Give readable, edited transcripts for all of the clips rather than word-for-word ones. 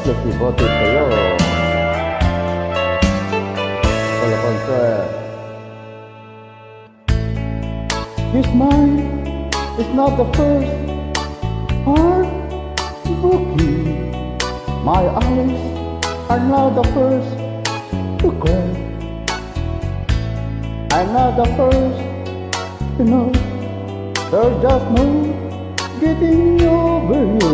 hopeless devoted sa'yo. Concert. This mine is not the first heartbroken. My eyes are not the first to cry. I'm not the first to know there's just no getting over you.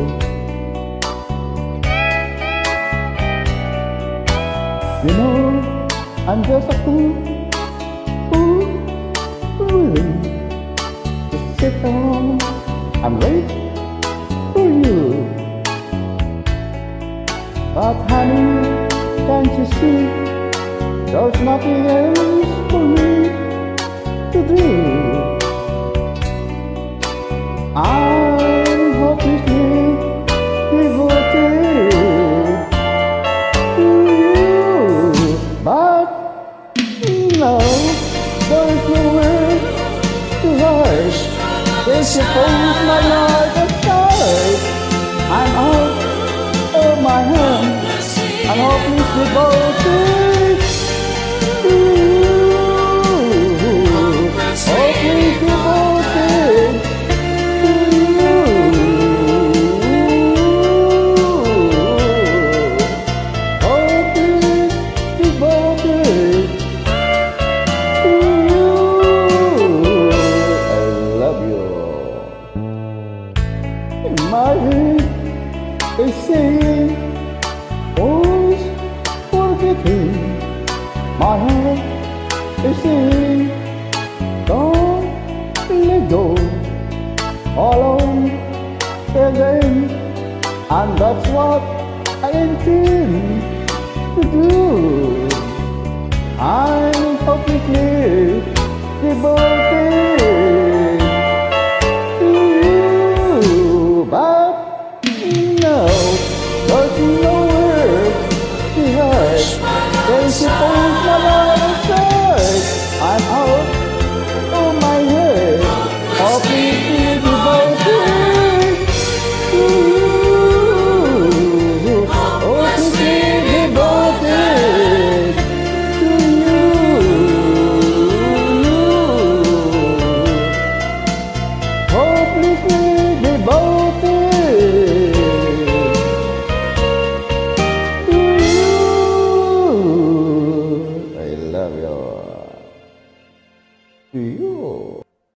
You know, I'm just a fool willing to sit around and wait for you. But honey, can't you see, there's nothing else for me to do. I'm hopelessly devoted to you. But no, there's nowhere to hide. Since you pulled my life aside, I'm out of my hands. I'm hopelessly devoted to you. Hopelessly devoted to you. Hopelessly devoted to you. I love you. In my head, they say, always forgetting. My heart is saying, don't let go. Alone again, and that's what I intend to do. I'm hopelessly devoted